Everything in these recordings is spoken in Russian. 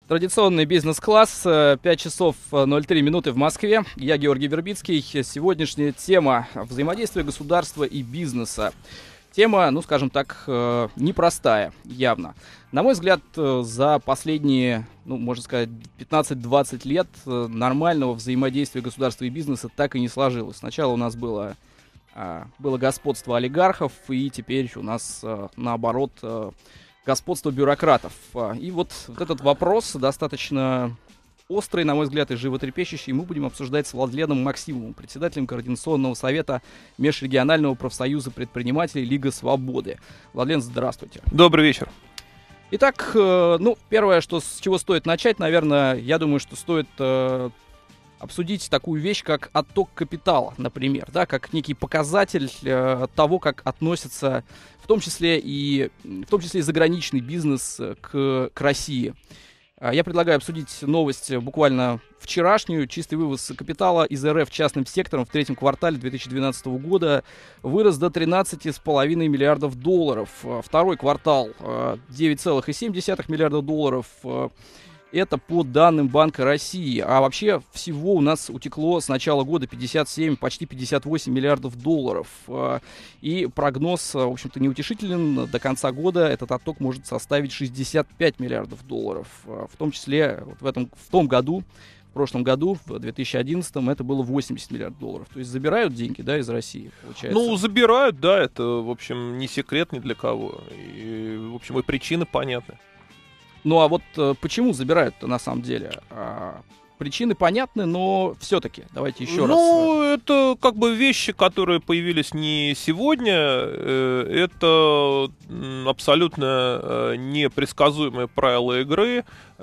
Традиционный бизнес-класс, 5 часов 03 минуты в Москве. Я Георгий Вербицкий. Сегодняшняя тема — взаимодействие государства и бизнеса. Тема, ну, скажем так, непростая, явно. На мой взгляд, за последние, ну, можно сказать, 15-20 лет нормального взаимодействия государства и бизнеса так и не сложилось. Сначала у нас было господство олигархов, и теперь у нас, наоборот, господство бюрократов. И вот этот вопрос достаточно острый, на мой взгляд, и животрепещущий. Мы будем обсуждать с Владленом Максимовым, председателем Координационного совета Межрегионального профсоюза предпринимателей Лига Свободы. Владлен, здравствуйте. Добрый вечер. Итак, первое, с чего стоит начать, наверное, я думаю, что стоит обсудить такую вещь, как отток капитала, например, да, как некий показатель того, как относится в том числе и заграничный бизнес к России. Я предлагаю обсудить новость буквально вчерашнюю. Чистый вывоз капитала из РФ частным сектором в третьем квартале 2012 года вырос до 13,5 миллиардов долларов. Второй квартал 9,7 миллиарда долларов. Это по данным Банка России. А вообще всего у нас утекло с начала года 57, почти 58 миллиардов долларов. И прогноз, в общем-то, неутешителен. До конца года этот отток может составить 65 миллиардов долларов. В том числе в прошлом году, в 2011-м, это было 80 миллиардов долларов. То есть забирают деньги, да, из России, получается? Ну, забирают, да, это, в общем, не секрет ни для кого. И, в общем, и причины понятны. Ну а вот почему забирают-то на самом деле? Причины понятны, но все-таки давайте еще раз. Ну, это как бы вещи, которые появились не сегодня. Это абсолютно непредсказуемые правила игры.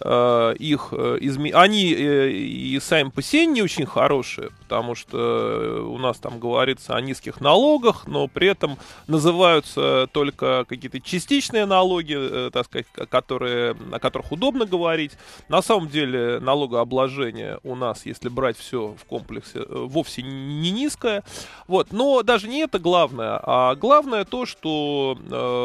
Они и сами по себе не очень хорошие, потому что у нас там говорится о низких налогах, но при этом называются только какие-то частичные налоги, так сказать, о которых удобно говорить. На самом деле налогообложение у нас, если брать все в комплексе, вовсе не низкое. Вот. Но даже не это главное, а главное то, что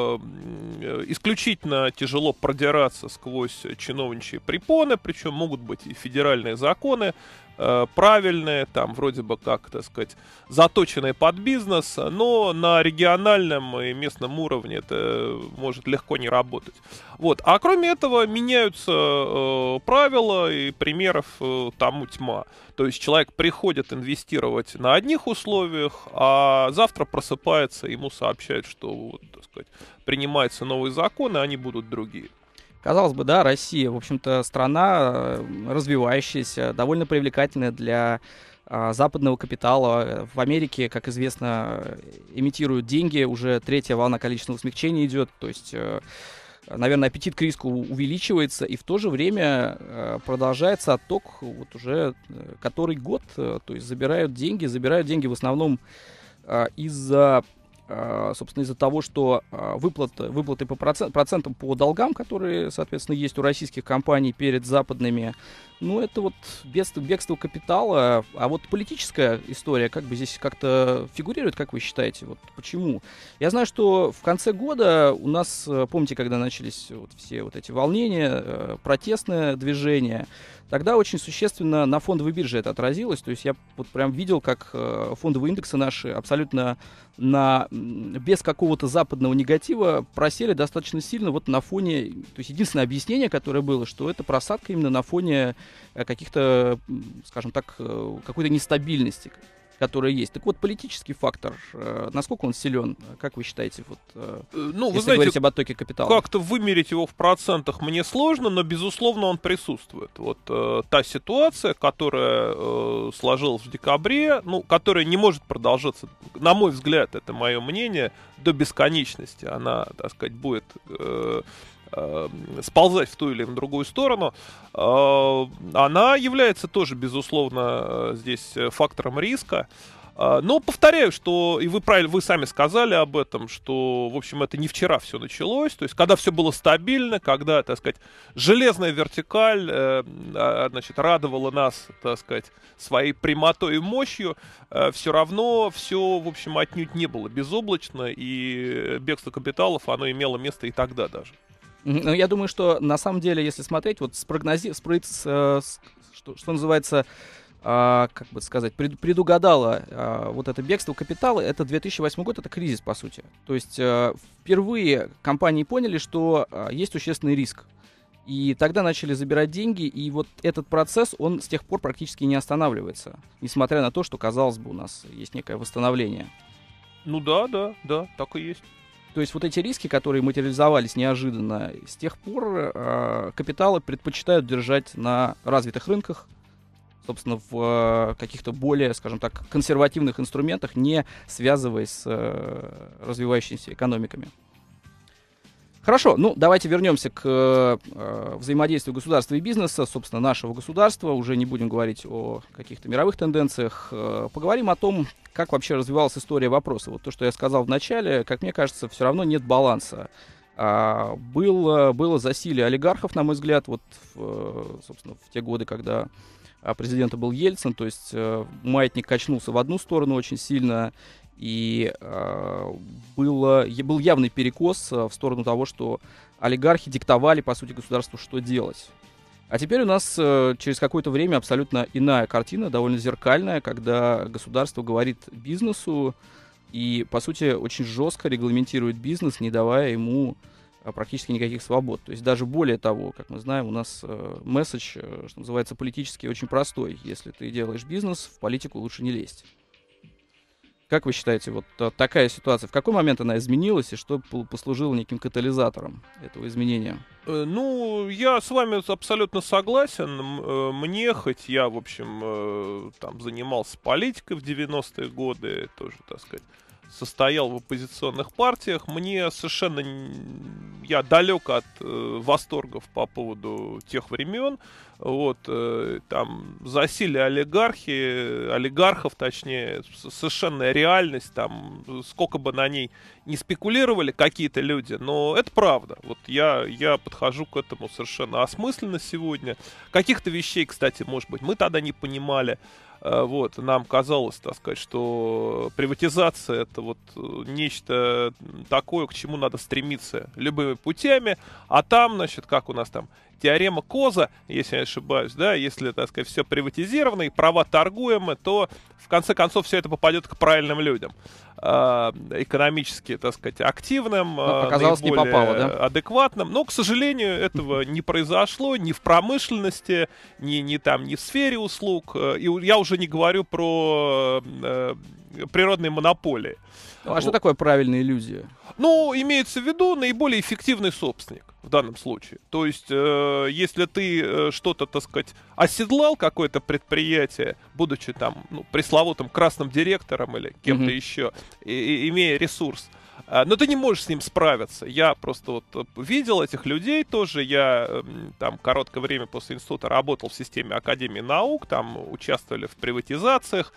исключительно тяжело продираться сквозь чиновничьи препоны, причем могут быть и федеральные законы, правильные, там вроде бы как, так сказать, заточенные под бизнес, но на региональном и местном уровне это может легко не работать. Вот. А кроме этого меняются правила, и примеров тому тьма. То есть человек приходит инвестировать на одних условиях, а завтра просыпается, ему сообщают, что, вот, так сказать, принимаются новые законы, они будут другие. Казалось бы, да, Россия, в общем-то, страна развивающаяся, довольно привлекательная для западного капитала. В Америке, как известно, имитируют деньги, уже третья волна количественного смягчения идет, то есть, наверное, аппетит к риску увеличивается, и в то же время продолжается отток вот уже который год, то есть забирают деньги в основном из-за того, что выплаты по процентам по долгам, которые, соответственно, есть у российских компаний перед западными, ну, это вот бегство капитала. А вот политическая история как бы здесь как-то фигурирует, как вы считаете? Вот почему? Я знаю, что в конце года у нас, помните, когда начались вот все вот эти волнения, протестное движение, тогда очень существенно на фондовой бирже это отразилось. То есть я вот прям видел, как фондовые индексы наши абсолютно без какого-то западного негатива просели достаточно сильно вот на фоне... То есть единственное объяснение, которое было, что это просадка именно на фоне каких-то, скажем так, какой-то нестабильности, которая есть. Так вот, политический фактор, насколько он силен, как вы считаете, вот, вы знаете, говорить об оттоке капитала? Как-то вымерить его в процентах мне сложно, но, безусловно, он присутствует. Вот та ситуация, которая сложилась в декабре, которая не может продолжаться, на мой взгляд, это мое мнение, до бесконечности. Она, так сказать, будет сползать в ту или в другую сторону, она является тоже, безусловно, здесь фактором риска. Но повторяю, что, и вы сами сказали об этом, что, в общем, это не вчера все началось, то есть, когда все было стабильно, когда, так сказать, железная вертикаль, радовала нас, так сказать, своей прямотой и мощью, все равно все, в общем, отнюдь не было безоблачно, и бегство капиталов, оно имело место и тогда даже. Ну, я думаю, что на самом деле, если смотреть, вот что называется, как бы сказать, предугадала вот это бегство капитала, это 2008 год, это кризис, по сути. То есть впервые компании поняли, что есть существенный риск. И тогда начали забирать деньги, и вот этот процесс, он с тех пор практически не останавливается, несмотря на то, что, казалось бы, у нас есть некое восстановление. Ну да, так и есть. То есть вот эти риски, которые материализовались неожиданно, с тех пор капиталы предпочитают держать на развитых рынках, собственно, в каких-то более, скажем так, консервативных инструментах, не связываясь с развивающимися экономиками. Хорошо, ну давайте вернемся к взаимодействию государства и бизнеса, собственно, нашего государства. Уже не будем говорить о каких-то мировых тенденциях. Поговорим о том, как вообще развивалась история вопроса. Вот то, что я сказал в начале, как мне кажется, все равно нет баланса. Было засилие олигархов, на мой взгляд, вот, собственно, в те годы, когда президентом был Ельцин, то есть маятник качнулся в одну сторону очень сильно, и был явный перекос в сторону того, что олигархи диктовали, по сути, государству, что делать. А теперь у нас через какое-то время абсолютно иная картина, довольно зеркальная, когда государство говорит бизнесу и, по сути, очень жестко регламентирует бизнес, не давая ему практически никаких свобод. То есть даже более того, как мы знаем, у нас месседж, что называется, политически очень простой. Если ты делаешь бизнес, в политику лучше не лезть. Как вы считаете, вот такая ситуация, в какой момент она изменилась и что послужило неким катализатором этого изменения? Ну, я с вами абсолютно согласен. Мне, хоть я, в общем, там занимался политикой в 90-е годы, тоже, так сказать, состоял в оппозиционных партиях, мне совершенно... Я далек от восторгов по поводу тех времен. Вот, там засилие олигархов, точнее, совершенная реальность, там, сколько бы на ней не спекулировали какие-то люди, но это правда. Вот я подхожу к этому совершенно осмысленно сегодня. Каких-то вещей, кстати, может быть, мы тогда не понимали. Вот, нам казалось, так сказать, что приватизация — это вот нечто такое, к чему надо стремиться любыми путями, а там, значит, как у нас там, теорема Коза, если я не ошибаюсь, да, если, так сказать, все приватизировано и права торгуемы, то в конце концов все это попадет к правильным людям, экономически, так сказать, активным, оказалось, не попало, да? адекватным. Но, к сожалению, этого не произошло ни в промышленности, ни в сфере услуг. И я уже не говорю про природные монополии. А что такое правильная иллюзия? Ну, имеется в виду наиболее эффективный собственник в данном случае. То есть, если ты что-то, так сказать, оседлал, какое-то предприятие, будучи там, ну, пресловутым красным директором или кем-то еще, имея ресурс, но ты не можешь с ним справиться. Я просто вот видел этих людей тоже. Я там короткое время после института работал в системе Академии наук, там участвовали в приватизациях.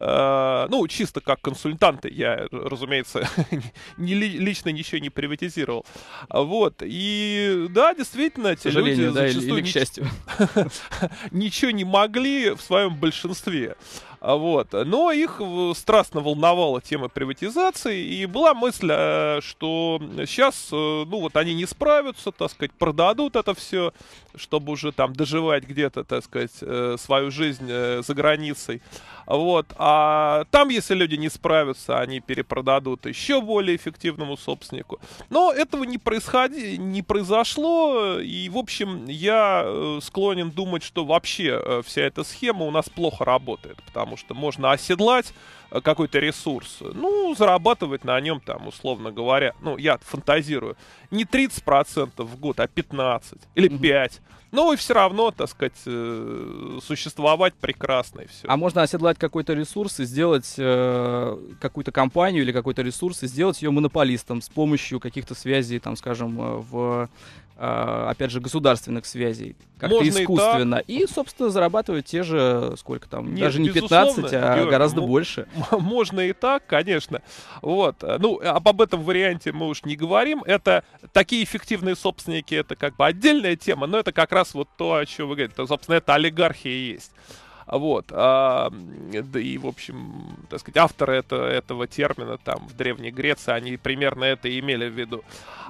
Ну, чисто как консультанты. Я, разумеется, лично ничего не приватизировал. Вот. И да, действительно, эти люди зачастую или к счастью. ничего не могли в своем большинстве. Вот. Но их страстно волновала тема приватизации, и была мысль, что сейчас, ну вот они не справятся, так сказать, продадут это все, чтобы уже там доживать где-то, так сказать, свою жизнь за границей. Вот. А там, если люди не справятся, они перепродадут еще более эффективному собственнику. Но этого не произошло, и, в общем, я склонен думать, что вообще вся эта схема у нас плохо работает, потому что можно оседлать какой-то ресурс, ну, зарабатывать на нем, там, условно говоря, ну, я фантазирую, не 30% в год, а 15 или 5%. Но и все равно, так сказать, существовать прекрасно и все. А можно оседлать какой-то ресурс и сделать какую-то компанию или какой-то ресурс и сделать ее монополистом с помощью каких-то связей, там, скажем, опять же, государственных связей, как-то можно искусственно. И, собственно, зарабатывать те же, сколько там, нет, даже не 15, а Георгий, гораздо больше. Можно и так, конечно. Вот. Ну, об этом варианте мы уж не говорим. Это такие эффективные собственники, это как бы отдельная тема, но это как раз вот то, о чем вы говорите. Собственно, это олигархия и есть. Вот. Да и, в общем, так сказать, авторы этого термина там в Древней Греции, они примерно это и имели в виду.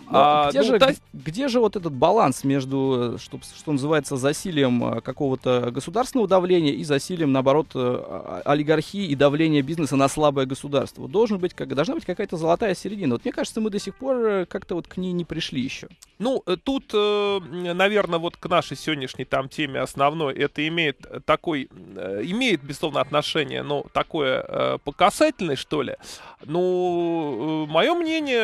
Где же вот этот баланс между, что называется, засилием какого-то государственного давления и засилием, наоборот, олигархии и давления бизнеса на слабое государство? Должна быть какая-то золотая середина. Вот мне кажется, мы до сих пор как-то вот к ней не пришли еще. Ну, тут, наверное, вот к нашей сегодняшней там теме основной, это имеет, безусловно, отношение, но такое по касательной, что ли. Ну, мое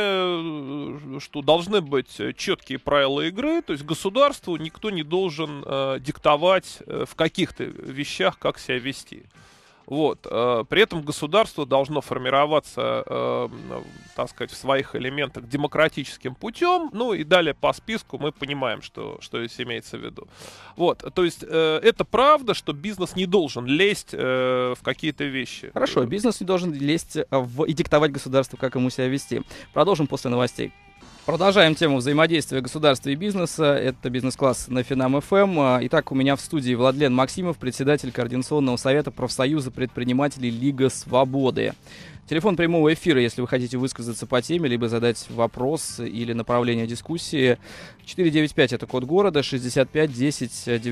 мнение, что должны быть четкие правила игры, то есть государству никто не должен диктовать в каких-то вещах, как себя вести. Вот. При этом государство должно формироваться, так сказать, в своих элементах демократическим путем. Ну и далее по списку мы понимаем, что здесь имеется в виду. Вот. То есть это правда, что бизнес не должен лезть в какие-то вещи. Хорошо, бизнес не должен лезть и диктовать государству, как ему себя вести. Продолжим после новостей. Продолжаем тему взаимодействия государства и бизнеса. Это «Бизнес-класс» на Финам ФМ. Итак, у меня в студии Владлен Максимов, председатель Координационного совета профсоюза предпринимателей «Лига Свободы». Телефон прямого эфира, если вы хотите высказаться по теме, либо задать вопрос или направление дискуссии. 495 — это код города, 65 10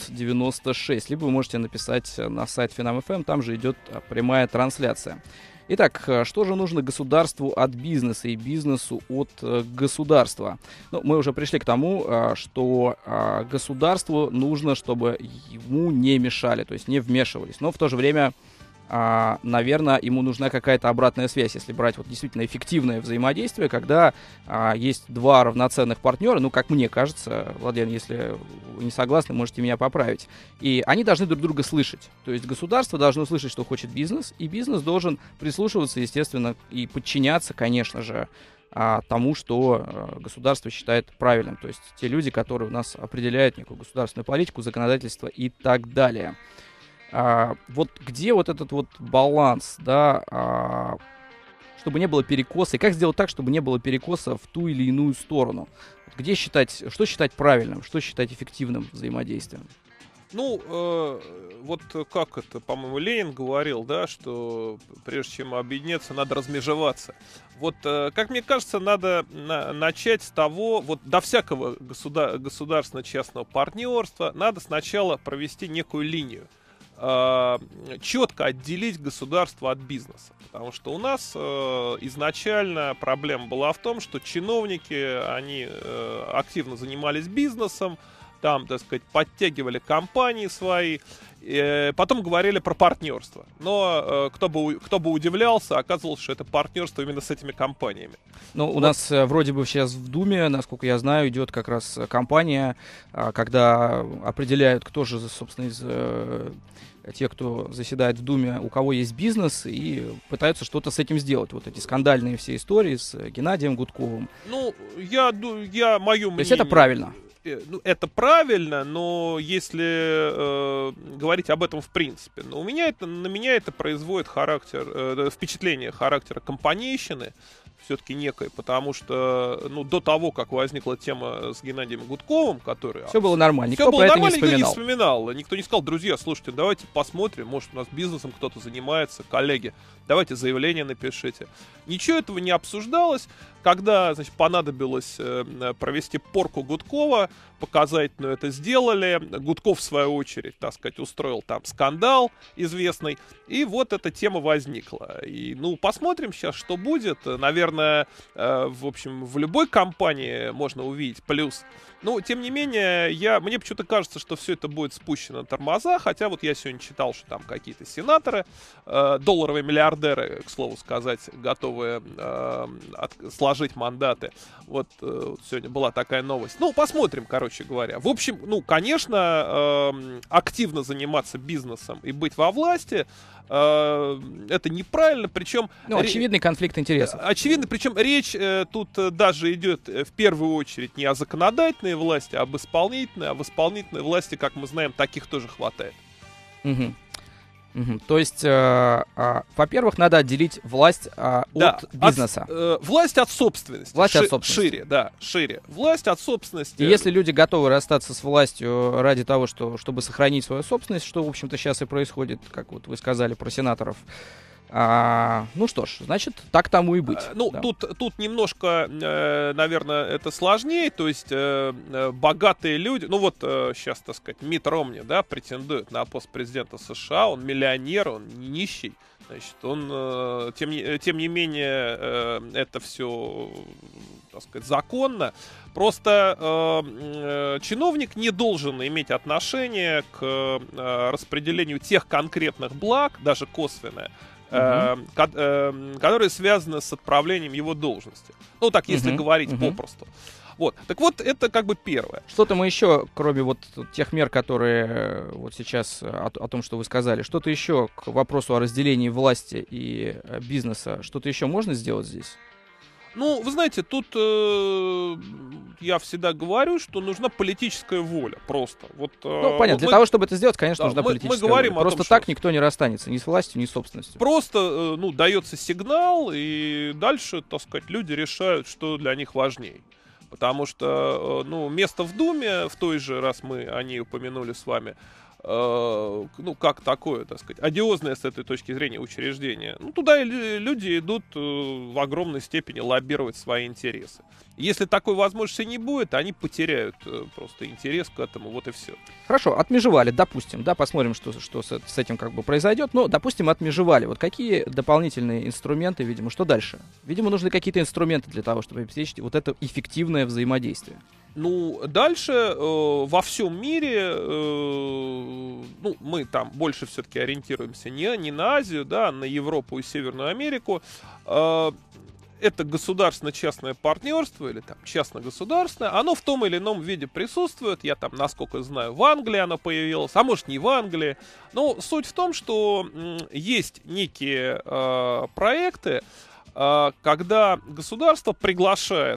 996. Либо вы можете написать на сайт Финам ФМ, там же идет прямая трансляция. Итак, что же нужно государству от бизнеса и бизнесу от государства? Ну, мы уже пришли к тому, что государству нужно, чтобы ему не мешали, то есть не вмешивались. Но в то же время, наверное, ему нужна какая-то обратная связь, если брать вот действительно эффективное взаимодействие, когда есть два равноценных партнера, ну, как мне кажется, Владлен, если вы не согласны, можете меня поправить, и они должны друг друга слышать. То есть государство должно слышать, что хочет бизнес, и бизнес должен прислушиваться, естественно, и подчиняться, конечно же, тому, что государство считает правильным. То есть те люди, которые у нас определяют некую государственную политику, законодательство и так далее. Вот где вот этот вот баланс, да, чтобы не было перекоса, и как сделать так, чтобы не было перекоса в ту или иную сторону? Где что считать правильным, что считать эффективным взаимодействием? Ну, вот как это, по-моему, Ленин говорил, да, что прежде чем объединяться, надо размежеваться. Вот, как мне кажется, надо начать с того, вот до всякого государственно-частного партнерства надо сначала провести некую линию. Четко отделить государство от бизнеса. Потому что у нас изначально проблема была в том, что чиновники, они активно занимались бизнесом, там, так сказать, подтягивали компании свои, потом говорили про партнерство. Но кто бы удивлялся, оказывалось, что это партнерство именно с этими компаниями. Ну, у нас вроде бы сейчас в Думе, насколько я знаю, идет как раз кампания, когда определяют, кто же, собственно, из те, кто заседает в Думе, у кого есть бизнес, и пытаются что-то с этим сделать. Вот эти скандальные все истории с Геннадием Гудковым. Ну, мое мнение... То есть это правильно? Ну, это правильно, но если говорить об этом в принципе, на меня это производит впечатление характера компанейщины, все-таки некой, потому что, ну, до того, как возникла тема с Геннадием Гудковым, который... Все было нормально, никто про это не вспоминал. Никто не вспоминал. Никто не сказал: друзья, слушайте, давайте посмотрим, может, у нас бизнесом кто-то занимается, коллеги, давайте заявление напишите. Ничего этого не обсуждалось. Когда, значит, понадобилось провести порку Гудкова, показательно это сделали. Гудков, в свою очередь, так сказать, устроил там скандал известный. И вот эта тема возникла. И, ну, посмотрим сейчас, что будет. Наверное, в общем, в любой компании можно увидеть плюс. Но, тем не менее, мне почему-то кажется, что все это будет спущено на тормоза. Хотя вот я сегодня читал, что там какие-то сенаторы, долларовые миллиардеры, к слову сказать, готовые сложить мандаты. Вот сегодня была такая новость. Ну, посмотрим, короче говоря. В общем, ну, конечно, активно заниматься бизнесом и быть во власти это неправильно, причем... Ну, очевидный конфликт интересов. Очевидно, причем речь тут даже идет в первую очередь не о законодательной власти, а об исполнительной. А в исполнительной власти, как мы знаем, таких тоже хватает. Угу. Мгм. То есть, во-первых, надо отделить власть от бизнеса. Власть от собственности. Власть от собственности. Шире, да, шире. Власть от собственности. И если люди готовы расстаться с властью ради того, чтобы сохранить свою собственность, что, в общем-то, сейчас и происходит, как вот вы сказали про сенаторов, ну что ж, значит, так тому и быть. Ну, да. тут немножко, наверное, это сложнее. То есть богатые люди, ну вот сейчас, так сказать, Митт Ромни, да, претендует на пост президента США, он миллионер, он не нищий. Значит, он, тем не менее, это все, так сказать, законно. Просто чиновник не должен иметь отношение к распределению тех конкретных благ, даже косвенное, которые связаны с отправлением его должности. Ну, так, если говорить попросту. Вот. Так вот, это как бы первое. Что-то мы еще, кроме вот тех мер, которые вот сейчас о том, что вы сказали, что-то еще к вопросу о разделении власти и бизнеса, что-то еще можно сделать здесь? Ну, вы знаете, тут я всегда говорю, что нужна политическая воля просто. Вот, Ну, понятно, для того, чтобы это сделать, конечно, да, нужна политическая мы говорим воля. о том, Просто что так никто не расстанется, ни с властью, ни с собственностью. просто, ну, дается сигнал, и дальше, так сказать, люди решают, что для них важнее. Потому что, ну, место в Думе, в той же, раз мы о ней упомянули с вами, ну, как такое, так сказать, одиозное с этой точки зрения учреждение, ну, туда люди идут в огромной степени лоббировать свои интересы. Если такой возможности не будет, они потеряют просто интерес к этому, вот и все. Хорошо, отмежевали, допустим, да, посмотрим, что с этим как бы произойдет, но, допустим, отмежевали. Вот какие дополнительные инструменты, видимо, что дальше? Видимо, нужны какие-то инструменты для того, чтобы обеспечить вот это эффективное взаимодействие. Ну, дальше во всем мире, ну, мы там больше все-таки ориентируемся не на Азию, да, а на Европу и Северную Америку. Это государственно-частное партнерство или там частно-государственное, оно в том или ином виде присутствует. Я там, насколько знаю, в Англии оно появилось, а может не в Англии. Но суть в том, что есть некие проекты, когда государство приглашает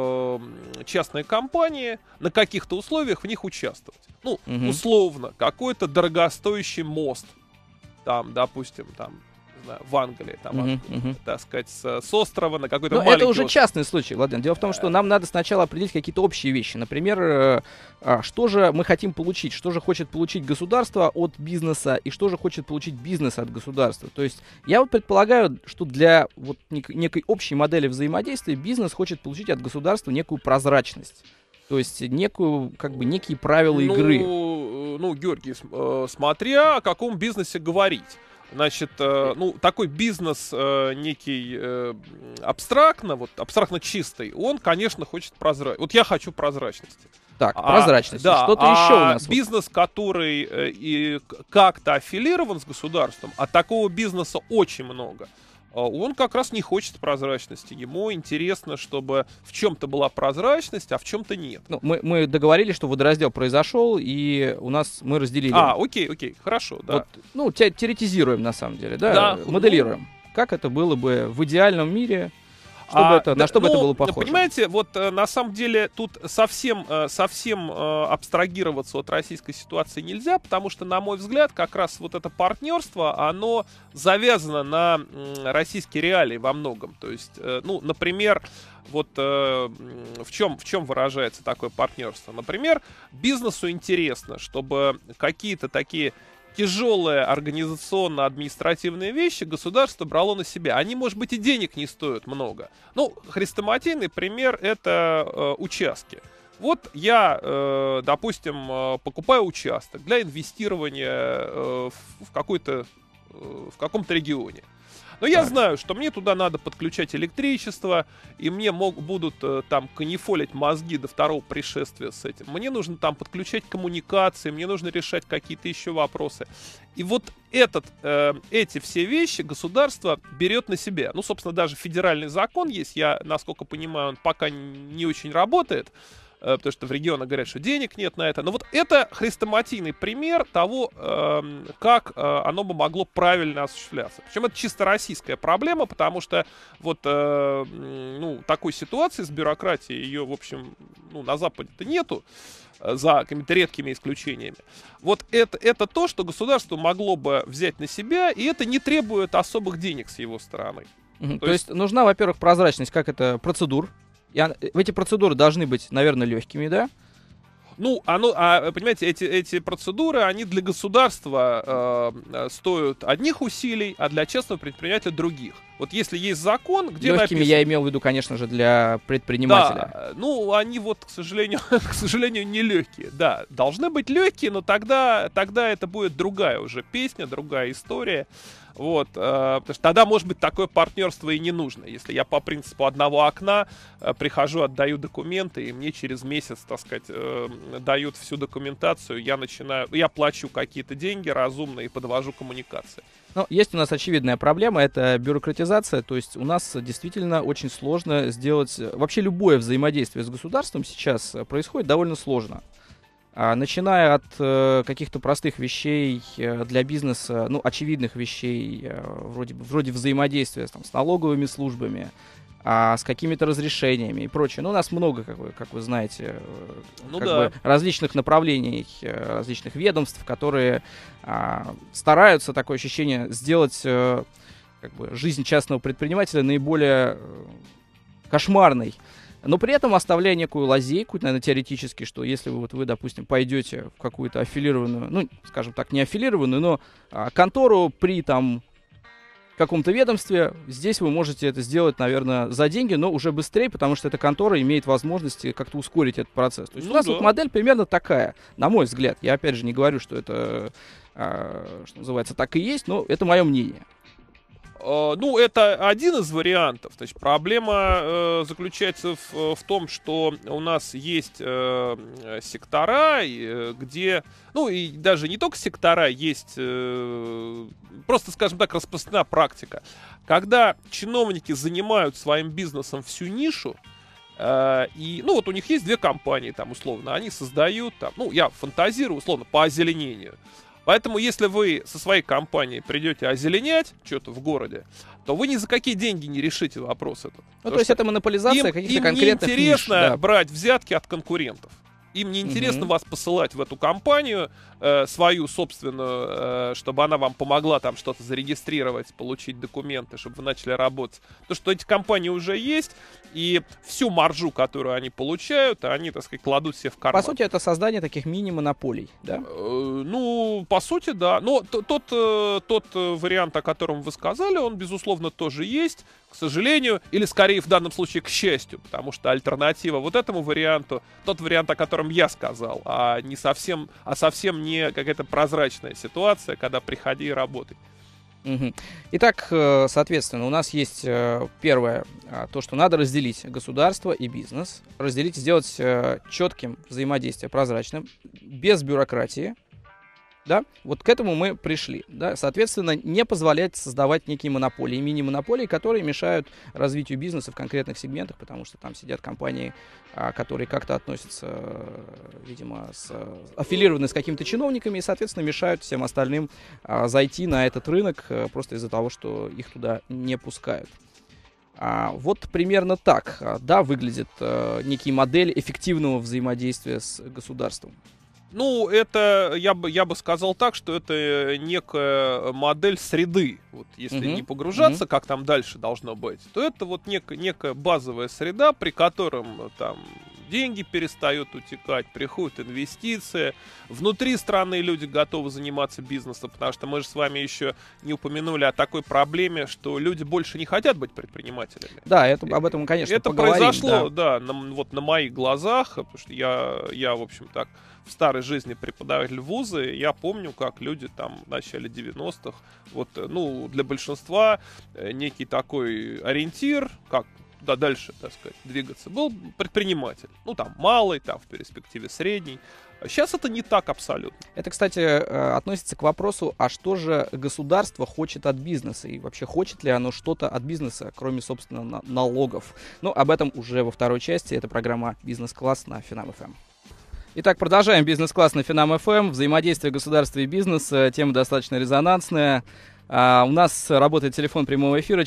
частные компании на каких-то условиях в них участвовать. Ну, условно, какой-то дорогостоящий мост, там, допустим, там, не знаю, в Англии, там, так сказать, с острова на какой-то маленький это уже остров. частный случай, Владимир. Дело в том, что нам надо сначала определить какие-то общие вещи. Например, что же мы хотим получить, что же хочет получить государство от бизнеса и что же хочет получить бизнес от государства. То есть я вот предполагаю, что для вот некой общей модели взаимодействия бизнес хочет получить от государства некую прозрачность. То есть некую, как бы, некие правила игры. Ну, Георгий, смотря о каком бизнесе говорить. Значит, ну, такой бизнес некий абстрактно чистый, он, конечно, хочет прозрачности. Вот я хочу прозрачности. Так, прозрачность. Да, что-то еще у нас. Бизнес, который и как-то аффилирован с государством, а такого бизнеса очень много, он как раз не хочет прозрачности. Ему интересно, чтобы в чем-то была прозрачность, а в чем-то нет. Ну, мы договорились, что водораздел произошел, и мы разделили. Окей, хорошо, да. Вот, ну, теоретизируем, на самом деле, да, моделируем. Как это было бы в идеальном мире, на что бы это было похоже? Понимаете, вот на самом деле тут совсем абстрагироваться от российской ситуации нельзя, потому что, на мой взгляд, как раз вот это партнерство, оно завязано на российские реалии во многом. То есть, ну, например, вот в чем выражается такое партнерство? Например, бизнесу интересно, чтобы какие-то такие тяжелые организационно-административные вещи государство брало на себя. Они, может быть, и денег не стоят много. Ну, хрестоматийный пример — это участки. Вот я, допустим, покупаю участок для инвестирования в каком-то регионе. Но я знаю, что мне туда надо подключать электричество, и мне будут там канифолить мозги до второго пришествия с этим. Мне нужно там подключать коммуникации, мне нужно решать какие-то еще вопросы. И вот эти все вещи государство берет на себя. Ну, собственно, даже федеральный закон есть, насколько понимаю, он пока не очень работает. потому что в регионах говорят, что денег нет на это. Но вот это хрестоматийный пример того, как оно бы могло правильно осуществляться. Причем это чисто российская проблема, потому что вот такой ситуации с бюрократией, ее, в общем, на Западе-то нету, за какими-то редкими исключениями. Вот это то, что государство могло бы взять на себя, и это не требует особых денег с его стороны. То есть нужна, во-первых, прозрачность, как это, процедур. Эти процедуры должны быть, наверное, легкими, да? Понимаете, эти процедуры, они для государства стоят одних усилий, а для частного предпринимателя других. Вот если есть закон, где легкими я имел в виду, конечно же, для предпринимателя. Да, они вот, к сожалению, не легкие. Да, должны быть легкие, но тогда это будет другая уже песня, другая история. Вот, потому что тогда, может быть, такое партнерство и не нужно. Если я по принципу одного окна прихожу, отдаю документы, и мне через месяц, так сказать, дают всю документацию, я плачу какие-то деньги разумные и подвожу коммуникации. Но есть у нас очевидная проблема, это бюрократизация, то есть у нас действительно очень сложно сделать, вообще любое взаимодействие с государством сейчас происходит довольно сложно. Начиная от каких-то простых вещей для бизнеса, очевидных вещей, вроде взаимодействия с налоговыми службами, с какими-то разрешениями и прочее. У нас много, как вы знаете, различных направлений, различных ведомств, которые стараются, такое ощущение, сделать жизнь частного предпринимателя наиболее кошмарной. Но при этом оставляя некую лазейку, наверное, теоретически, что если вы, допустим, пойдете в какую-то аффилированную, скажем так, не аффилированную, но контору при каком-то ведомстве, здесь вы можете это сделать, наверное, за деньги, но уже быстрее, потому что эта контора имеет возможность как-то ускорить этот процесс. То есть у нас вот модель примерно такая, на мой взгляд. Я, опять же, не говорю, что это, что называется, так и есть, но это мое мнение. Это один из вариантов. Значит, проблема заключается в том, что у нас есть сектора, где, и даже не только сектора, есть просто, скажем так, распространена практика. Когда чиновники занимают своим бизнесом всю нишу, у них есть две компании, условно, они создают, я фантазирую, условно, по озеленению. Поэтому, если вы со своей компанией придете озеленять что-то в городе, то вы ни за какие деньги не решите вопрос этот. То есть это монополизация каких-то конкретных ниш. Им неинтересно брать взятки от конкурентов. Им не интересно вас посылать в эту компанию, свою собственную, чтобы она вам помогла там что-то зарегистрировать, получить документы, чтобы вы начали работать. Потому что эти компании уже есть, и всю маржу, которую они получают, они, так сказать, кладут себе в карман. По сути, это создание таких мини-монополий, да? По сути, да. Но тот вариант, о котором вы сказали, он, безусловно, тоже есть. К сожалению, или скорее в данном случае к счастью, потому что альтернатива вот этому варианту, тот вариант, о котором я сказал, совсем не какая-то прозрачная ситуация, когда приходи и работай. Итак, соответственно, у нас есть первое, то, что надо разделить государство и бизнес, сделать четким взаимодействие, прозрачным, без бюрократии. Да? Вот к этому мы пришли. Да? Соответственно, не позволять создавать некие монополии, мини-монополии, которые мешают развитию бизнеса в конкретных сегментах, потому что там сидят компании, которые как-то относятся, видимо, аффилированы с какими-то чиновниками и, соответственно, мешают всем остальным зайти на этот рынок просто из-за того, что их туда не пускают. Вот примерно так, выглядит некий модель эффективного взаимодействия с государством. Это, я бы сказал так, что это некая модель среды. Вот если не погружаться, как там дальше должно быть, то это вот некая базовая среда, при котором там деньги перестают утекать, приходят инвестиции. Внутри страны люди готовы заниматься бизнесом, потому что мы же с вами еще не упомянули о такой проблеме, что люди больше не хотят быть предпринимателями. Да, об этом мы, конечно, это поговорим. Это произошло, на моих глазах, потому что я, в общем, так, в старой жизни преподаватель вуза, я помню, как люди там в начале 90-х, для большинства некий такой ориентир, как куда дальше, так сказать, двигаться, был предприниматель. Ну, там, малый, там, в перспективе средний. Сейчас это не так абсолютно. Это, кстати, относится к вопросу, а что же государство хочет от бизнеса? И вообще, хочет ли оно что-то от бизнеса, кроме, собственно, налогов? Ну, об этом уже во второй части. Это программа «Бизнес-класс» на Финам ФМ. Итак, продолжаем «Бизнес-класс» на Финам ФМ. Взаимодействие государства и бизнеса. Тема достаточно резонансная. У нас работает телефон прямого эфира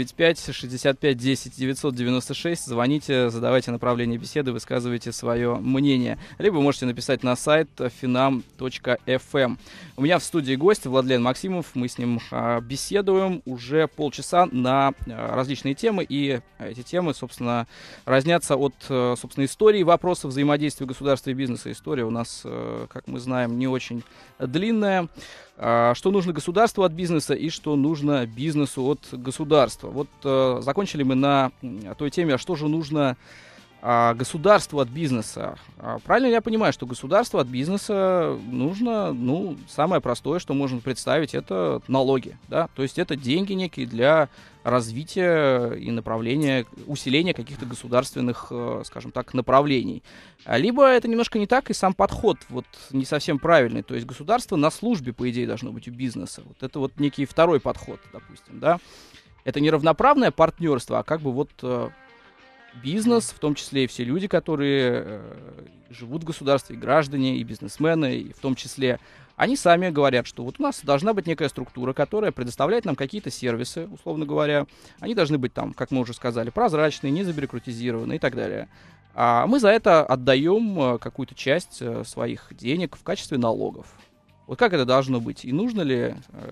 495-65-10-996. Звоните, задавайте направление беседы, высказывайте свое мнение. Либо можете написать на сайт finam.fm. У меня в студии гость Владлен Максимов. Мы с ним беседуем уже полчаса на различные темы. И эти темы, собственно, разнятся от, собственно, истории вопросов взаимодействия государства и бизнеса. История у нас, как мы знаем, не очень длинная. Что нужно государству от бизнеса и что нужно бизнесу от государства. Вот закончили мы на той теме, а что же нужно государству от бизнеса. Правильно ли я понимаю, что государству от бизнеса нужно, ну, самое простое, что можно представить, это налоги, да? То есть это деньги некие для развития и направления, усиления каких-то государственных, скажем так, направлений. Либо это немножко не так, и сам подход вот не совсем правильный. То есть государство на службе, по идее, должно быть у бизнеса. Вот это вот некий второй подход, допустим, да? Это не равноправное партнерство, а как бы вот бизнес, в том числе и все люди, которые живут в государстве, и граждане, и бизнесмены, и в том числе, они сами говорят, что вот у нас должна быть некая структура, которая предоставляет нам какие-то сервисы, условно говоря. Они должны быть там, как мы уже сказали, прозрачные, не забюрократизированные и так далее. А мы за это отдаем какую-то часть своих денег в качестве налогов. Вот как это должно быть? И нужно ли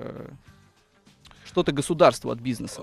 что-то государству от бизнеса?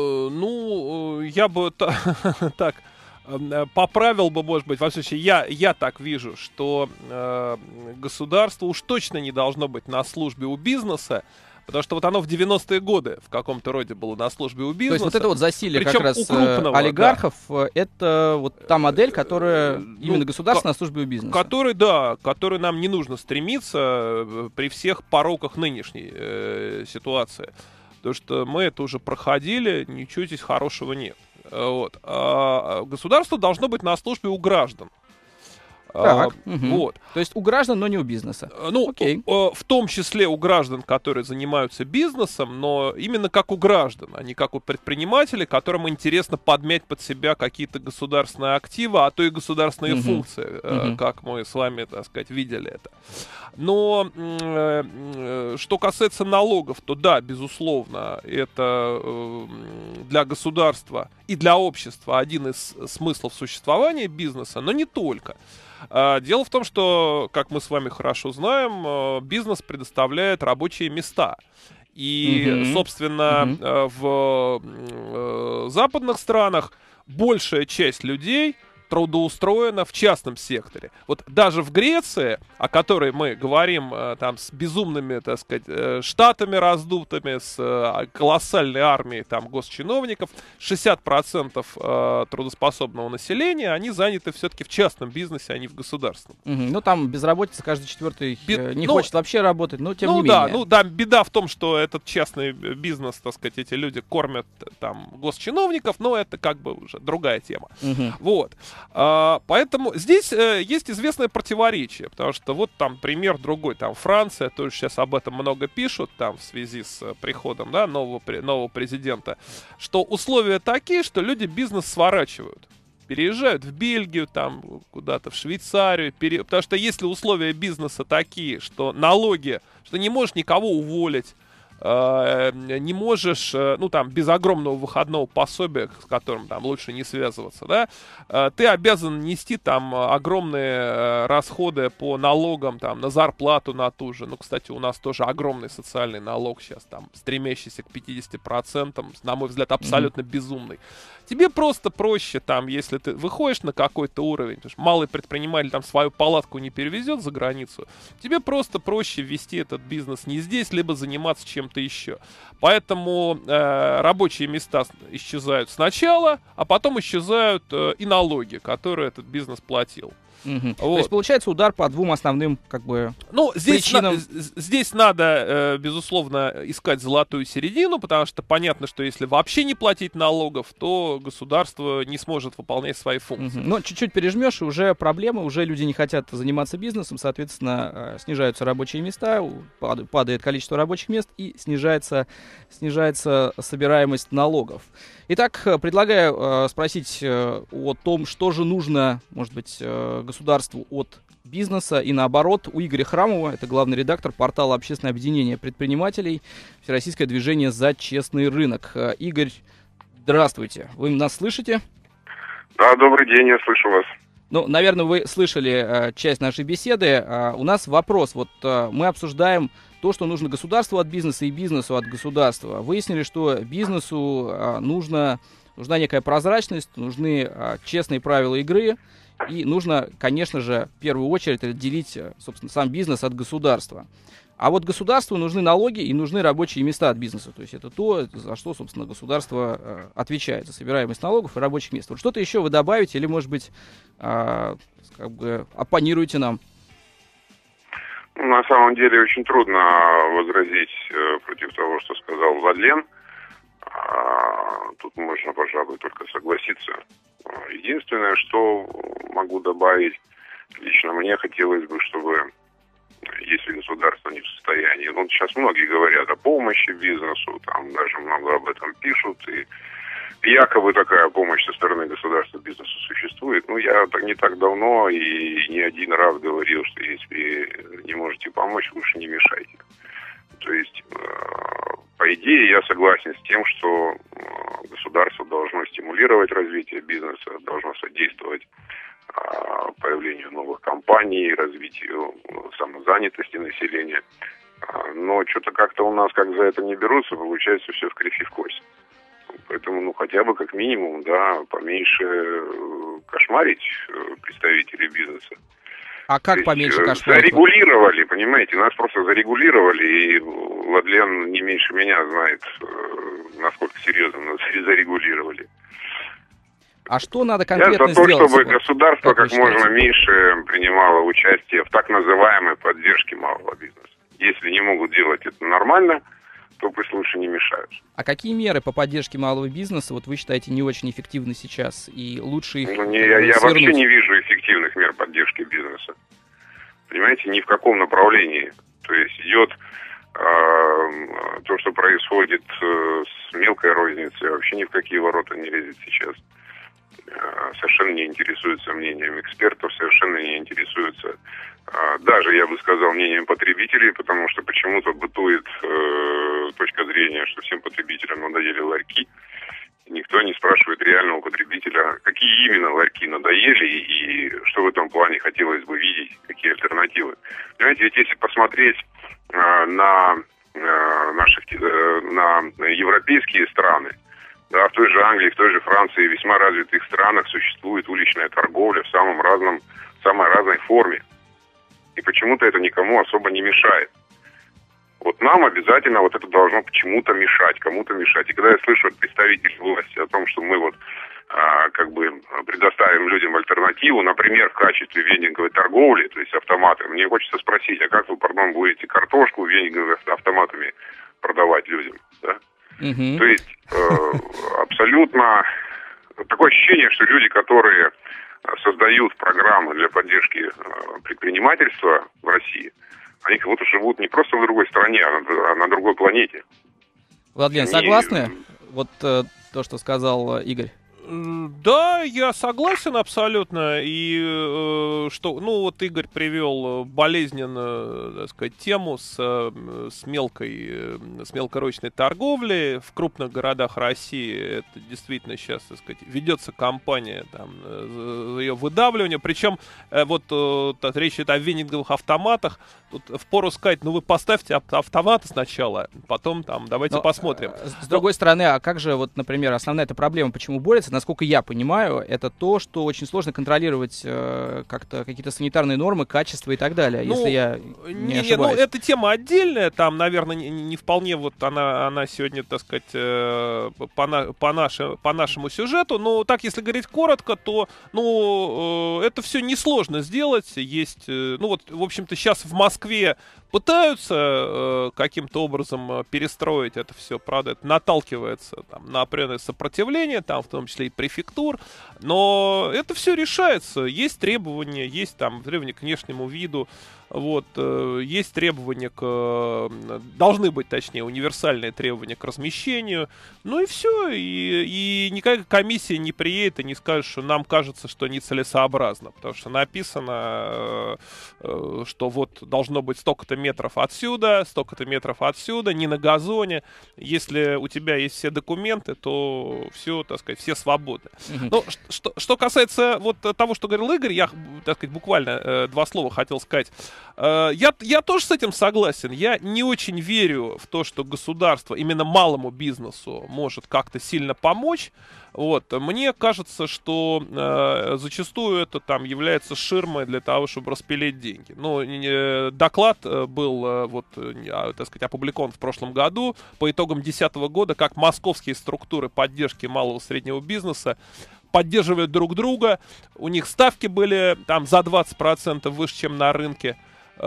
Ну, я бы так поправил бы, может быть, во всяком случае, я так вижу, что государство уж точно не должно быть на службе у бизнеса, потому что вот оно в 90-е годы в каком-то роде было на службе у бизнеса. То есть вот это вот засилие причем как раз олигархов, да. Это вот та модель, которая именно государство на службе у бизнеса. Которой нам не нужно стремиться при всех пороках нынешней ситуации. Потому что мы это уже проходили, ничего здесь хорошего нет. Вот. А государство должно быть на службе у граждан. Так, вот. То есть у граждан, но не у бизнеса. Ну, окей. В том числе у граждан, которые занимаются бизнесом, но именно как у граждан, а не как у предпринимателей, которым интересно подмять под себя какие-то государственные активы, а то и государственные функции, как мы с вами, так сказать, видели это. Но что касается налогов, то да, безусловно, это для государства и для общества один из смыслов существования бизнеса, но не только. Дело в том, что, как мы с вами хорошо знаем, бизнес предоставляет рабочие места. И, собственно, в западных странах большая часть людей трудоустроена в частном секторе. Вот даже в Греции, о которой мы говорим там с безумными, так сказать, штатами раздутыми, с колоссальной армией там госчиновников, 60% трудоспособного населения, они заняты все-таки в частном бизнесе, а не в государственном. Ну, там безработица, каждый четвертый не хочет вообще работать, но тем не менее. Да, беда в том, что этот частный бизнес, так сказать, эти люди кормят там госчиновников, но это как бы уже другая тема. Вот. Поэтому здесь есть известное противоречие, потому что вот там пример другой, там Франция, тоже сейчас об этом много пишут, там в связи с приходом, да, нового президента, что условия такие, что люди бизнес сворачивают. Переезжают в Бельгию, там куда-то в Швейцарию, потому что если условия бизнеса такие, что налоги, что не можешь никого уволить, не можешь, ну там, без огромного выходного пособия, с которым там лучше не связываться, да, ты обязан нести там огромные расходы по налогам, там, на зарплату на ту же. Ну, кстати, у нас тоже огромный социальный налог сейчас, там, стремящийся к 50%, на мой взгляд, абсолютно безумный. Тебе просто проще, там, если ты выходишь на какой-то уровень, потому что малый предприниматель там свою палатку не перевезет за границу, тебе просто проще вести этот бизнес не здесь, либо заниматься чем-то еще. Поэтому рабочие места исчезают сначала, а потом исчезают и налоги, которые этот бизнес платил. Мгм. Вот. То есть получается удар по двум основным Ну, причинам. здесь надо, безусловно, искать золотую середину, потому что понятно, что если вообще не платить налогов, то государство не сможет выполнять свои функции. Но чуть-чуть пережмешь, и уже проблемы, уже люди не хотят заниматься бизнесом, соответственно, снижаются рабочие места, падает количество рабочих мест и снижается собираемость налогов. Итак, предлагаю спросить о том, что же нужно, может быть, государству от бизнеса и наоборот. У Игоря Храмова, это главный редактор портала «Общественное объединение предпринимателей», Всероссийское движение за честный рынок. Игорь, здравствуйте. Вы нас слышите? Да, добрый день, я слышу вас. Ну, наверное, вы слышали часть нашей беседы. У нас вопрос. Вот мы обсуждаем то, что нужно государству от бизнеса и бизнесу от государства. Выяснили, что бизнесу нужна некая прозрачность, нужны честные правила игры. И нужно, конечно же, в первую очередь отделить, собственно, сам бизнес от государства. А вот государству нужны налоги и нужны рабочие места от бизнеса. То есть это то, за что, собственно, государство отвечает, за собираемость налогов и рабочих мест. Вот что-то еще вы добавите или, может быть, оппонируете нам? На самом деле очень трудно возразить против того, что сказал Владлен. Тут можно, пожалуй, только согласиться. Единственное, что могу добавить, лично мне хотелось бы, чтобы, если государство не в состоянии, ну, сейчас многие говорят о помощи бизнесу, там даже много об этом пишут, и якобы такая помощь со стороны государства бизнесу существует. Ну, я не так давно и не один раз говорил, что если не можете помочь, лучше не мешайте. То есть, по идее, я согласен с тем, что государство должно стимулировать развитие бизнеса, должно содействовать появлению новых компаний, развитию самозанятости населения. Но что-то как-то у нас как за это не берутся, получается все в кривь и в кость. Поэтому, ну, хотя бы как минимум, да, поменьше кошмарить представителей бизнеса. А как поменьше кошмарить? Зарегулировали, понимаете, нас просто зарегулировали, и Владлен не меньше меня знает, насколько серьезно нас зарегулировали. А что надо конкретно сделать? Я за то, сделать? чтобы государство как считаете? можно меньше принимало участие в так называемой поддержке малого бизнеса. Если не могут делать это нормально, то пусть лучше не мешают. А какие меры по поддержке малого бизнеса, вот вы считаете, не очень эффективны сейчас, и лучше их Я свернуть? вообще не вижу эффективных мер поддержки бизнеса. Понимаете, ни в каком направлении. То есть идет то, что происходит с мелкой розницей, вообще ни в какие ворота не лезет сейчас. Совершенно не интересуются мнением экспертов, совершенно не интересуются даже, я бы сказал, мнением потребителей, потому что почему-то бытует точка зрения, что всем потребителям надоели ларьки. Никто не спрашивает реального потребителя, какие именно ларьки надоели и что в этом плане хотелось бы видеть, какие альтернативы. Понимаете, ведь если посмотреть на европейские страны, да, в той же Англии, в той же Франции, в весьма развитых странах существует уличная торговля в самой разной форме. И почему-то это никому особо не мешает. Вот нам обязательно вот это должно почему-то мешать, кому-то мешать. И когда я слышу от представителей власти о том, что мы вот предоставим людям альтернативу, например, в качестве вендинговой торговли, то есть автоматы, мне хочется спросить, а как вы, будете картошку вендинговыми автоматами продавать людям, да? Угу. То есть абсолютно такое ощущение, что люди, которые создают программы для поддержки предпринимательства в России, они как будто живут не просто в другой стране, а на другой планете. Владлен, согласны? Вот то, что сказал Игорь. Да, я согласен абсолютно. И что, ну вот Игорь привел болезненную, так сказать, тему с мелкорочной торговлей в крупных городах России. Это действительно сейчас, так сказать, ведется кампания там за ее выдавливание. Причем вот речь идет о вендинговых автоматах. Тут впору сказать, ну вы поставьте автоматы сначала, потом там давайте посмотрим. С другой стороны, а как же вот, например, основная эта проблема, почему борется насколько я понимаю, это то, что очень сложно контролировать как-то какие-то санитарные нормы, качество и так далее, если я не ошибаюсь. Ну, эта тема отдельная, там, наверное, не вполне вот она сегодня, так сказать, по нашему сюжету, но так, если говорить коротко, то, ну, это все несложно сделать, есть, ну, вот, в общем-то, сейчас в Москве пытаются каким-то образом перестроить это все, правда, это наталкивается там, на определенное сопротивление, там, в том числе и префектур, но это все решается, есть требования, есть там требования к внешнему виду, вот, есть требования должны быть, точнее, универсальные требования к размещению, ну и все, и никакая комиссия не приедет и не скажет, что нам кажется, что нецелесообразно, потому что написано, что вот должно быть столько-то метров отсюда, не на газоне, если у тебя есть все документы, то все, так сказать, все свободны. Но что касается вот того, что говорил Игорь, я, так сказать, буквально два слова хотел сказать. Я тоже с этим согласен. Я не очень верю в то, что государство именно малому бизнесу может как-то сильно помочь. Вот. Мне кажется, что зачастую это там является ширмой для того, чтобы распилить деньги. Ну, доклад был, вот, так сказать, опубликован в прошлом году по итогам 2010 года, как московские структуры поддержки малого и среднего бизнеса поддерживают друг друга. У них ставки были там за 20% выше, чем на рынке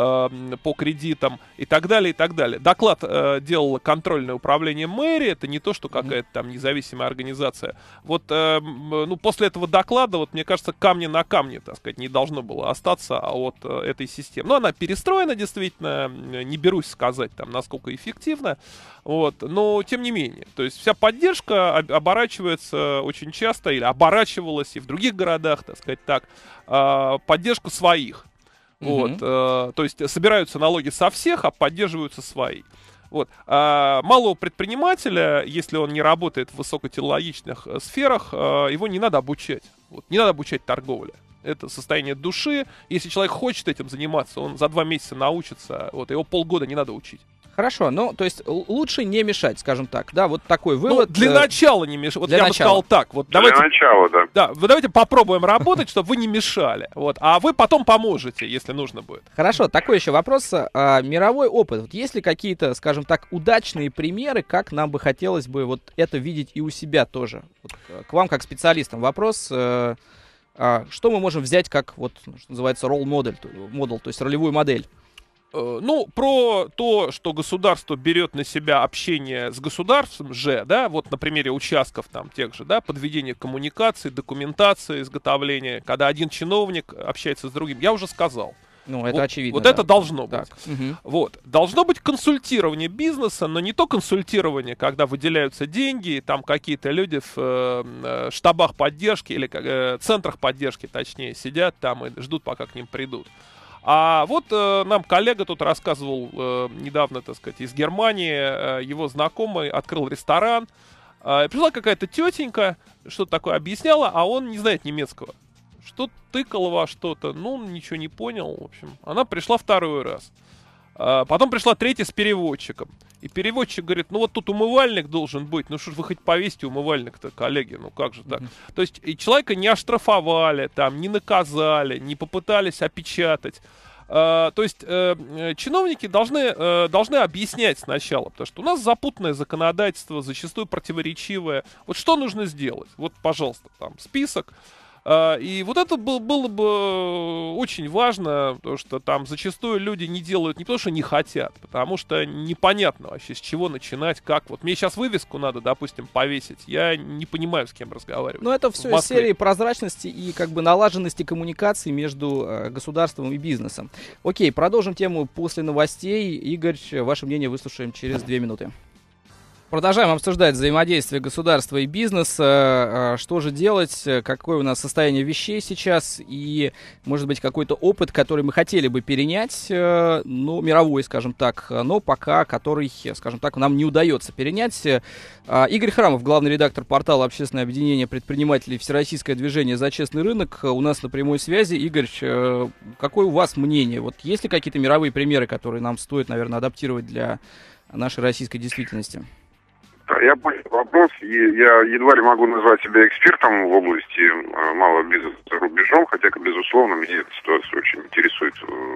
по кредитам и так далее, и так далее. Доклад делало контрольное управление мэрии, это не то, что какая-то там независимая организация. Вот, ну, после этого доклада, вот, мне кажется, камня на камне, так сказать, не должно было остаться от этой системы. Но она перестроена, действительно, не берусь сказать, там, насколько эффективно, вот, но тем не менее. То есть вся поддержка оборачивается очень часто, или оборачивалась и в других городах, так сказать, так, поддержку своих. Вот, то есть собираются налоги со всех, а поддерживаются свои. Вот. Малого предпринимателя, если он не работает в высокотехнологичных сферах, его не надо обучать. Вот. Не надо обучать торговле. Это состояние души. Если человек хочет этим заниматься, он за 2 месяца научится. Вот, его полгода не надо учить. Хорошо, ну, то есть лучше не мешать, скажем так, да, вот такой вывод. Ну, для начала не мешать, вот я бы сказал так. Вот для начала, да. Да, давайте попробуем работать, чтобы вы не мешали, вот, а вы потом поможете, если нужно будет. Хорошо, такой еще вопрос, мировой опыт, вот есть ли какие-то, скажем так, удачные примеры, как нам бы хотелось бы вот это видеть и у себя тоже, вот, к вам как специалистам вопрос, что мы можем взять как, вот, что называется, role model, то есть ролевую модель? Ну, про то, что государство берет на себя общение с государством же, да, вот на примере участков там тех же, да, подведение коммуникаций, документации, изготовления, когда один чиновник общается с другим, я уже сказал. Ну, это вот, очевидно. Вот да. это должно быть. Угу. Вот. Должно быть консультирование бизнеса, но не то консультирование, когда выделяются деньги, и там какие-то люди в штабах поддержки или центрах поддержки, точнее, сидят там и ждут, пока к ним придут. А вот нам коллега тут рассказывал недавно, так сказать, из Германии, его знакомый открыл ресторан. Пришла какая-то тетенька, что-то такое объясняла, а он не знает немецкого. Что тыкал во что-то, ну, ничего не понял, в общем. Она пришла второй раз. Потом пришла третья с переводчиком. И переводчик говорит, ну вот тут умывальник должен быть. Ну что ж вы хоть повесьте умывальник-то, коллеги, ну как же так? То есть и человека не оштрафовали, там, не наказали, не попытались опечатать. То есть чиновники должны объяснять сначала, потому что у нас запутанное законодательство, зачастую противоречивое. Вот что нужно сделать? Вот, пожалуйста, там список. И вот это было бы очень важно, потому что там зачастую люди не делают не потому, что не хотят, потому что непонятно вообще, с чего начинать, как. Вот мне сейчас вывеску надо, допустим, повесить, я не понимаю, с кем разговаривать. Но это все из серии прозрачности и как бы налаженности коммуникации между государством и бизнесом. Окей, продолжим тему после новостей. Игорь, ваше мнение выслушаем через 2 минуты. Продолжаем обсуждать взаимодействие государства и бизнеса. Что же делать, какое у нас состояние вещей сейчас и, может быть, какой-то опыт, который мы хотели бы перенять, ну, мировой, скажем так, но пока который, скажем так, нам не удается перенять. Игорь Храмов, главный редактор портала Общественное объединение предпринимателей «Всероссийское движение за честный рынок», у нас на прямой связи. Игорь, какое у вас мнение? Вот есть ли какие-то мировые примеры, которые нам стоит, наверное, адаптировать для нашей российской действительности? Я понял вопрос. Я едва ли могу назвать себя экспертом в области малого бизнеса за рубежом, хотя, безусловно, меня эта ситуация очень интересует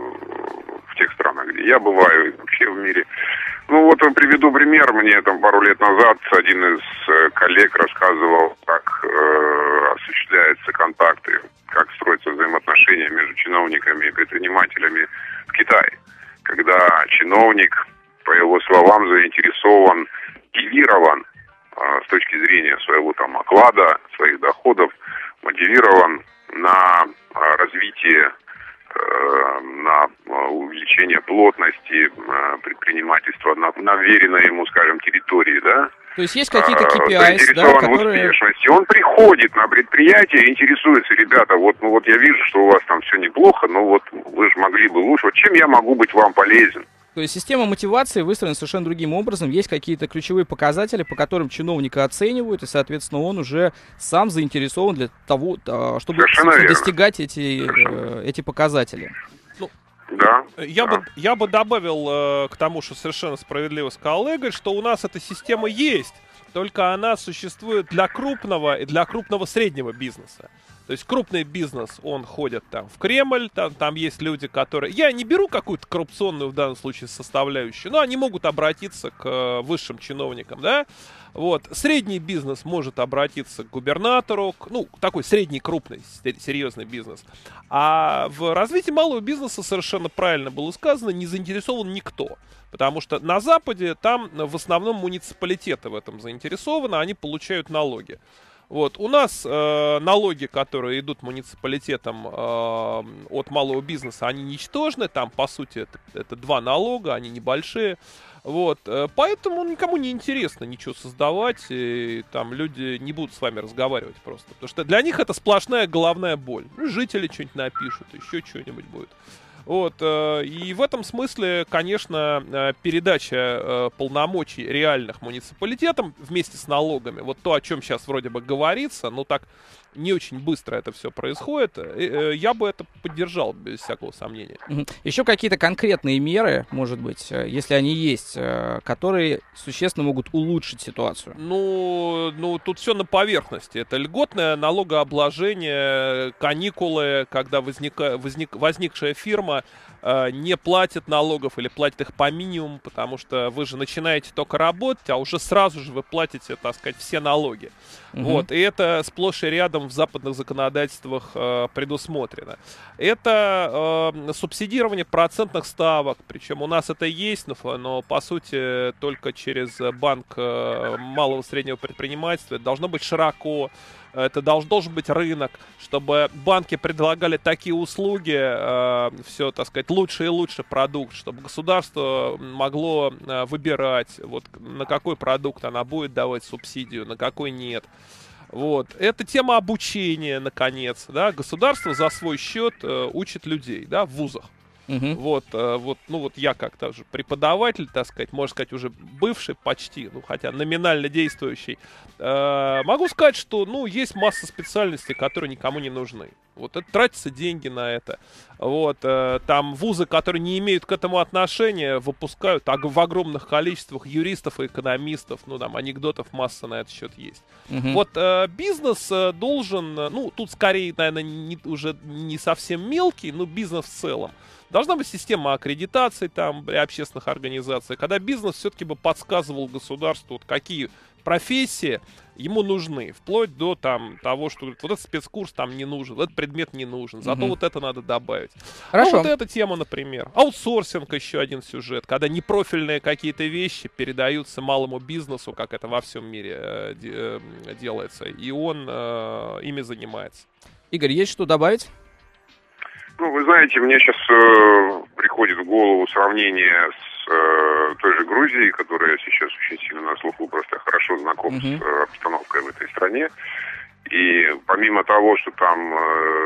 в тех странах, где я бываю, и вообще в мире. Ну вот приведу пример. Мне там пару лет назад один из коллег рассказывал, как осуществляются контакты, как строятся взаимоотношения между чиновниками и предпринимателями в Китае. Когда чиновник, по его словам, заинтересован, мотивирован с точки зрения своего там оклада, своих доходов, мотивирован на развитие, на увеличение плотности предпринимательства на веренной ему, скажем, территории, да? То есть есть какие-то KPIs, да, которые... в успешности. Он приходит на предприятие, интересуется, ребята, вот я вижу, что у вас там все неплохо, но вот вы же могли бы лучше. Вот чем я могу быть вам полезен? То есть система мотивации выстроена совершенно другим образом. Есть какие-то ключевые показатели, по которым чиновника оценивают, и, соответственно, он уже сам заинтересован для того, чтобы достигать эти показатели. Да. Я бы добавил к тому, что совершенно справедливо сказал Игорь, что у нас эта система есть, только она существует для крупного и для крупного среднего бизнеса. То есть крупный бизнес, он ходит там в Кремль, там есть люди, которые... Я не беру какую-то коррупционную в данном случае составляющую, но они могут обратиться к высшим чиновникам, да? Вот. Средний бизнес может обратиться к губернатору, такой средний, крупный, серьезный бизнес. А в развитии малого бизнеса, совершенно правильно было сказано, не заинтересован никто. Потому что на Западе там в основном муниципалитеты в этом заинтересованы, они получают налоги. Вот. У нас налоги, которые идут муниципалитетам от малого бизнеса, они ничтожны. Там, по сути, это 2 налога, они небольшие. Вот. Поэтому никому не интересно ничего создавать. И там люди не будут с вами разговаривать просто. Потому что для них это сплошная головная боль. Жители что-нибудь напишут, еще что-нибудь будет. Вот, и в этом смысле, конечно, передача полномочий реальных муниципалитетам вместе с налогами, вот то, о чем сейчас вроде бы говорится, но так не очень быстро это все происходит, я бы это поддержал без всякого сомнения. Еще какие-то конкретные меры, может быть, если они есть, которые существенно могут улучшить ситуацию? Ну, тут все на поверхности. Это льготное налогообложение, каникулы, когда возникшая фирма не платит налогов или платит их по минимуму, потому что вы же начинаете только работать, а уже сразу же вы платите, так сказать, все налоги. Вот, и это сплошь и рядом в западных законодательствах предусмотрено. Это субсидирование процентных ставок, причем у нас это есть, но по сути только через банк малого и среднего предпринимательства. Это должно быть широко. Это должен быть рынок, чтобы банки предлагали такие услуги, все, так сказать, лучше и лучше продукт, чтобы государство могло выбирать, вот на какой продукт она будет давать субсидию, на какой нет. Вот. Это тема обучения, наконец, да, государство за свой счет учит людей, да, в вузах. Вот, я как-то же преподаватель, так сказать, можно сказать, уже бывший почти, хотя номинально действующий, могу сказать, что, есть масса специальностей, которые никому не нужны. Вот, это тратятся деньги на это. Вот, там вузы, которые не имеют к этому отношения, выпускают в огромных количествах юристов и экономистов, там анекдотов масса на этот счет есть. Вот, бизнес должен, тут скорее, наверное, уже не совсем мелкий, но бизнес в целом. Должна быть система аккредитации там при общественных организациях, когда бизнес все-таки бы подсказывал государству, вот какие профессии ему нужны, вплоть до того, что вот этот спецкурс там не нужен, этот предмет не нужен, зато вот это надо добавить. Хорошо. Вот эта тема, например. Аутсорсинг еще один сюжет, когда непрофильные какие-то вещи передаются малому бизнесу, как это во всем мире делается, и он ими занимается. Игорь, есть что добавить? Вы знаете, мне сейчас приходит в голову сравнение с той же Грузией, которая сейчас очень сильно на слуху, просто хорошо знаком с обстановкой в этой стране. И помимо того, что там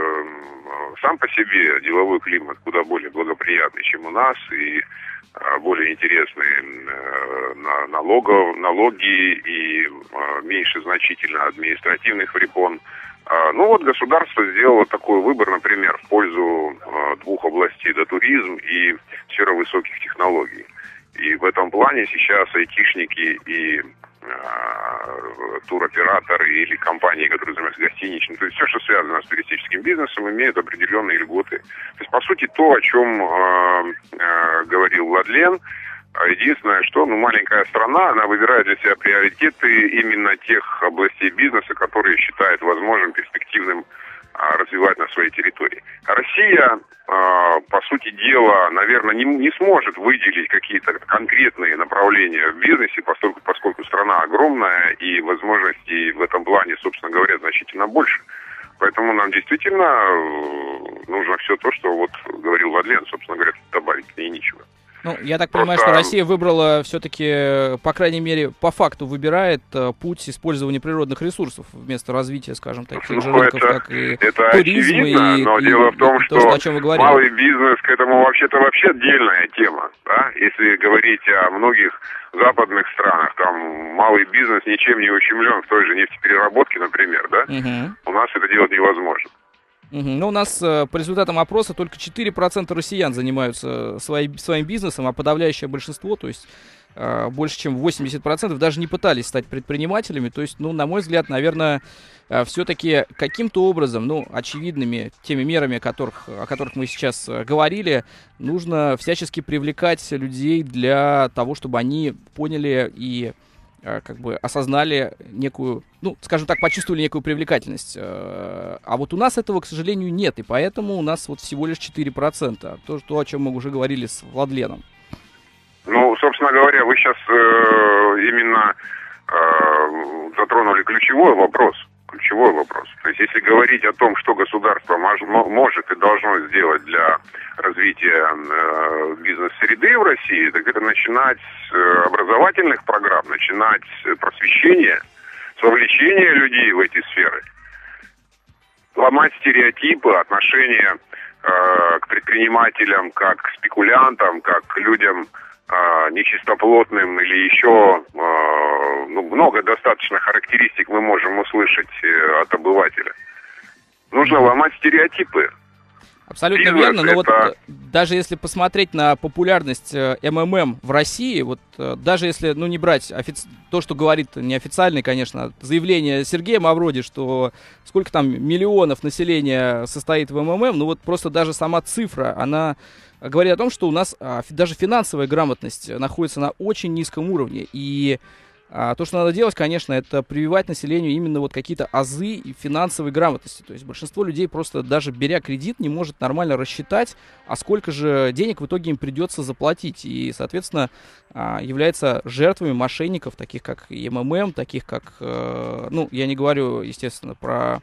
сам по себе деловой климат куда более благоприятный, чем у нас, и более интересные налоги и меньше значительно административных препон. Государство сделало такой выбор, например, в пользу 2 областей, да, туризм и сфера высоких технологий. И в этом плане сейчас айтишники и туроператоры или компании, которые занимаются гостиничным. То есть все, что связано с туристическим бизнесом, имеют определенные льготы. То есть, по сути, то, о чем говорил Владлен, единственное, что маленькая страна, она выбирает для себя приоритеты именно тех областей бизнеса, которые считает возможным, перспективным развивать на своей территории. Россия, по сути дела, наверное, не сможет выделить какие-то конкретные направления в бизнесе, поскольку страна огромная и возможностей в этом плане, собственно говоря, значительно больше. Поэтому нам действительно нужно все то, что вот говорил Владлен, собственно говоря, добавить к ней нечего. Ну, я так понимаю, что Россия выбрала все-таки, по крайней мере, по факту выбирает путь использования природных ресурсов вместо развития, скажем, таких же рынков, как и туризм, но дело в том, что о чем вы говорили. Малый бизнес к этому вообще отдельная тема, да? Если говорить о многих западных странах, там малый бизнес ничем не ущемлен в той же нефтепереработке, например, да? У нас это делать невозможно. Ну, у нас по результатам опроса только 4% россиян занимаются своим бизнесом, а подавляющее большинство, то есть больше чем 80%, даже не пытались стать предпринимателями. То есть, на мой взгляд, наверное, все-таки каким-то образом, очевидными теми мерами, о которых мы сейчас говорили, нужно всячески привлекать людей для того, чтобы они поняли и осознали некую, скажем так, почувствовали некую привлекательность. А вот у нас этого, к сожалению, нет, и поэтому у нас вот всего лишь 4%. То, о чем мы уже говорили с Владленом. Собственно говоря, вы сейчас именно затронули ключевой вопрос. То есть, если говорить о том, что государство может и должно сделать для развития бизнес-среды в России, так это начинать с образовательных программ, начинать с просвещения, с вовлечения людей в эти сферы, ломать стереотипы, отношения к предпринимателям, как к спекулянтам, как к людям нечистоплотным или еще много достаточно характеристик мы можем услышать от обывателя. Нужно ломать стереотипы. Абсолютно верно, но вот даже если посмотреть на популярность МММ в России, вот даже если, не брать то, что говорит неофициальное, конечно, заявление Сергея Мавроди, что сколько там миллионов населения состоит в МММ, просто даже сама цифра, она говорит о том, что у нас даже финансовая грамотность находится на очень низком уровне, и то, что надо делать, конечно, это прививать населению именно вот какие-то азы и финансовой грамотности. То есть большинство людей просто даже беря кредит не может нормально рассчитать, а сколько же денег в итоге им придется заплатить. И, соответственно, является жертвами мошенников, таких как МММ, таких как, я не говорю, естественно, про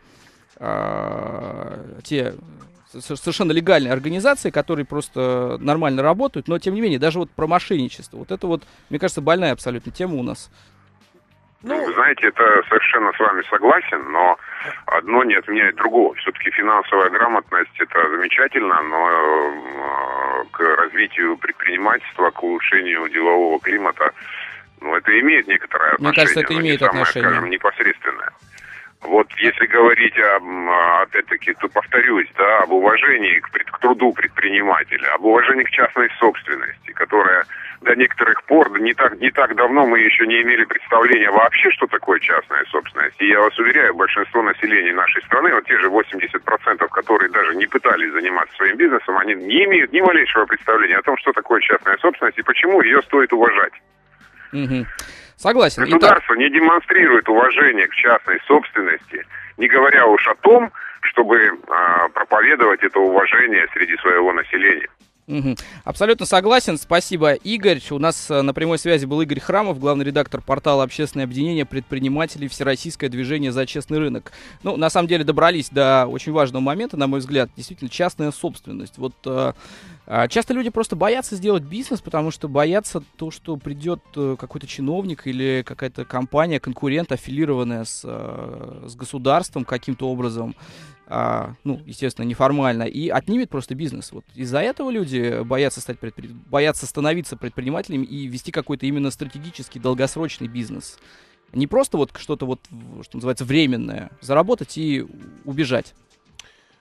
те совершенно легальные организации, которые просто нормально работают, но, тем не менее, даже вот про мошенничество. Вот это вот, мне кажется, больная абсолютно тема у нас. Вы знаете, это совершенно с вами согласен, но одно не отменяет другого. Все-таки финансовая грамотность — это замечательно, но к развитию предпринимательства, к улучшению делового климата, это имеет некоторое отношение. Мне кажется, это имеет отношение. Скажем, непосредственное. Вот если говорить опять-таки, то повторюсь, об уважении к труду предпринимателя, об уважении к частной собственности, которая до некоторых пор, не так давно мы еще не имели представления вообще, что такое частная собственность. И я вас уверяю, большинство населения нашей страны, вот те же 80%, которые даже не пытались заниматься своим бизнесом, они не имеют ни малейшего представления о том, что такое частная собственность и почему ее стоит уважать. Согласен. Государство не демонстрирует уважение к частной собственности, не говоря уж о том, чтобы проповедовать это уважение среди своего населения. Абсолютно согласен. Спасибо, Игорь. У нас на прямой связи был Игорь Храмов, главный редактор портала «Общественное объединение предпринимателей Всероссийское движение за честный рынок». На самом деле добрались до очень важного момента, на мой взгляд, действительно частная собственность. Вот часто люди просто боятся сделать бизнес, потому что боятся то, что придет какой-то чиновник или какая-то компания, конкурент, аффилированная с государством каким-то образом, естественно, неформально, и отнимет просто бизнес. Вот из-за этого люди боятся становиться предпринимателями и вести какой-то именно стратегический, долгосрочный бизнес. Не просто вот что-то, что называется, временное, заработать и убежать.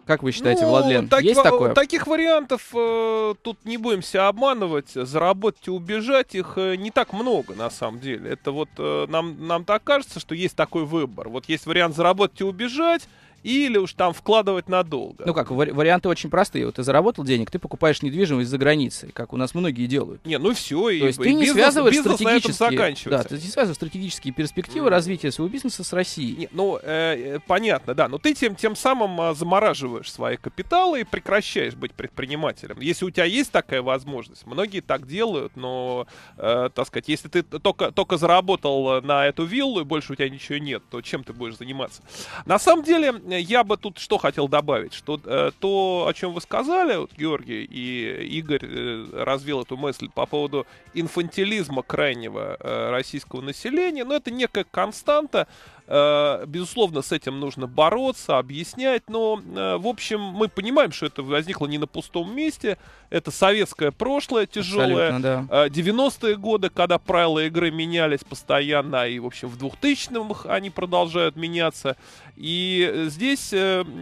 Как вы считаете, Владлен, есть такое? Таких вариантов тут не будем себя обманывать. Заработать и убежать их не так много, на самом деле. Это вот нам так кажется, что есть такой выбор. Вот есть вариант заработать и убежать, или уж там вкладывать надолго. Ну как, варианты очень простые. Вот ты заработал денег, ты покупаешь недвижимость за границей, как у нас многие делают. Не, ну все, То есть ты не связываешь стратегические, да, ты не связываешь стратегические перспективы развития своего бизнеса с Россией. Понятно, да, но ты тем самым замораживаешь свои капиталы и прекращаешь быть предпринимателем. Если у тебя есть такая возможность, многие так делают, но, так сказать, если ты только заработал на эту виллу и больше у тебя ничего нет, то чем ты будешь заниматься? На самом деле, я бы тут что хотел добавить, что то, о чем вы сказали, вот Георгий и Игорь развил эту мысль по поводу инфантилизма крайнего российского населения, но это некая константа. Безусловно, с этим нужно бороться, объяснять, но, в общем, мы понимаем, что это возникло не на пустом месте. Это советское прошлое тяжелое. Да. 90-е годы, когда правила игры менялись постоянно, и, в общем, в 2000-х они продолжают меняться. И здесь,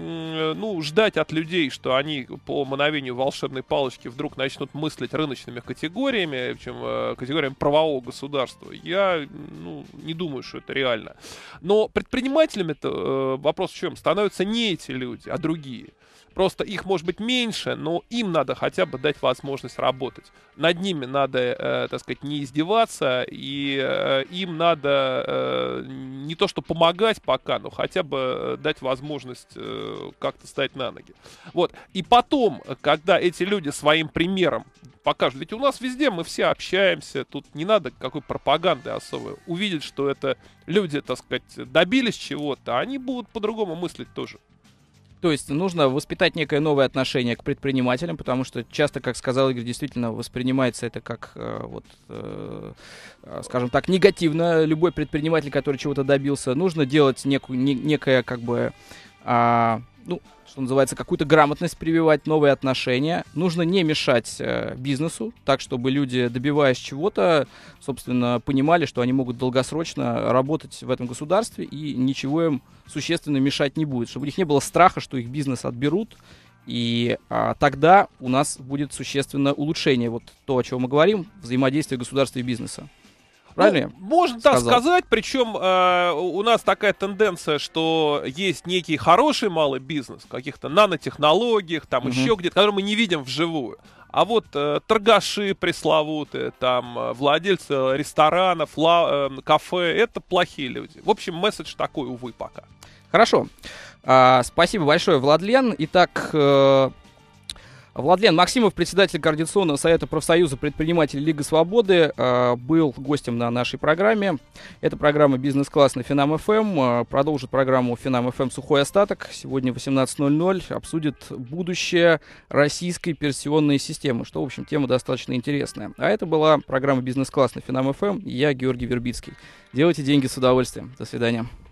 ждать от людей, что они по мановению волшебной палочки вдруг начнут мыслить рыночными категориями, причем категориями правового государства, я не думаю, что это реально. Но предпринимателями-то вопрос в чем? Становятся не эти люди, а другие. Просто их может быть меньше, но им надо хотя бы дать возможность работать. Над ними надо, так сказать, не издеваться, и им надо не то что помогать пока, но хотя бы дать возможность как-то стать на ноги. Вот. И потом, когда эти люди своим примером покажут, ведь у нас везде мы все общаемся, тут не надо какой пропаганды особой. Увидеть, что это люди, так сказать, добились чего-то, они будут по-другому мыслить тоже. То есть нужно воспитать некое новое отношение к предпринимателям, потому что часто, как сказал Игорь, действительно воспринимается это как, скажем так, негативно. Любой предприниматель, который чего-то добился, нужно делать некое, как бы, что называется, какую-то грамотность прививать, новые отношения. Нужно не мешать бизнесу, так, чтобы люди, добиваясь чего-то, собственно, понимали, что они могут долгосрочно работать в этом государстве и ничего им существенно мешать не будет. Чтобы у них не было страха, что их бизнес отберут, и тогда у нас будет существенное улучшение. Вот то, о чем мы говорим, взаимодействие государства и бизнеса. Правильно? Можно так сказать, причем у нас такая тенденция, что есть некий хороший малый бизнес в каких-то нанотехнологиях, там еще где-то, который мы не видим вживую. А вот торгаши пресловутые, там владельцы ресторанов, кафе, это плохие люди. В общем, месседж такой, увы, пока. Хорошо. Спасибо большое, Владлен. Итак, Владлен Максимов, председатель Координационного совета профсоюза предпринимателей Лига Свободы, был гостем на нашей программе. Это программа «Бизнес-класс» на Финам-ФМ. Продолжит программу Финам-ФМ «Сухой остаток». Сегодня в 18:00 обсудит будущее российской пенсионной системы, что, в общем, тема достаточно интересная. А это была программа «Бизнес-класс» на Финам-ФМ. Я Георгий Вербицкий. Делайте деньги с удовольствием. До свидания.